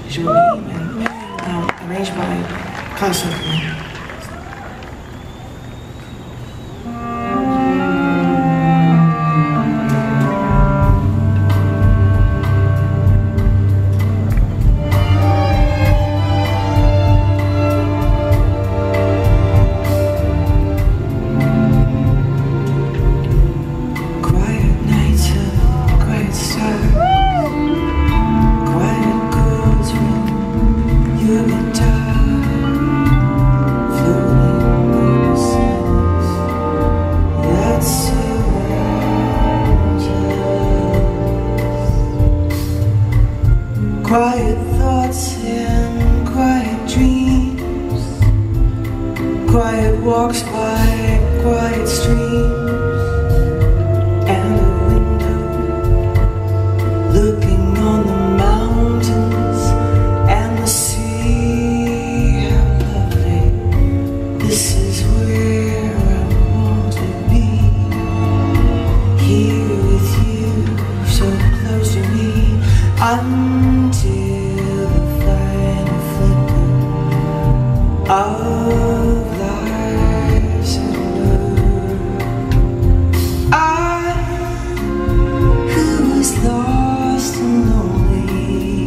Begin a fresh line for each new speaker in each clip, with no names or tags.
Jobim, arranged by Corcovado. Quiet thoughts and quiet dreams, quiet walks by quiet streams, and a window looking on the mountains and the sea. How lovely, this is where I want to be, here with you, so close to me. Until the final flicker of life's blur, I, who was lost and lonely,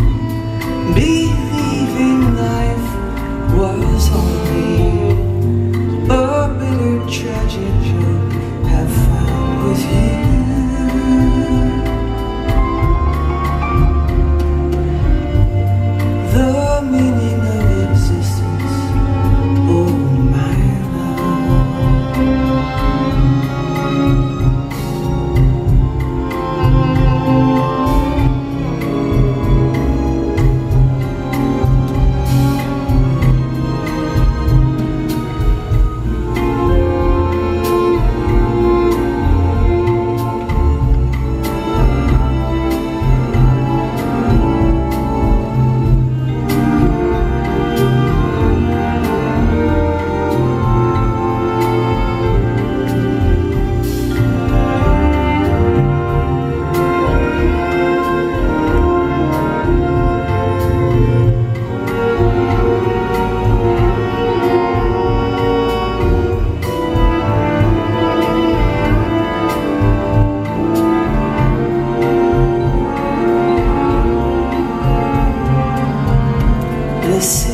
believing life was only a bitter tragic joke, have found with you. The meaning of existence, oh my This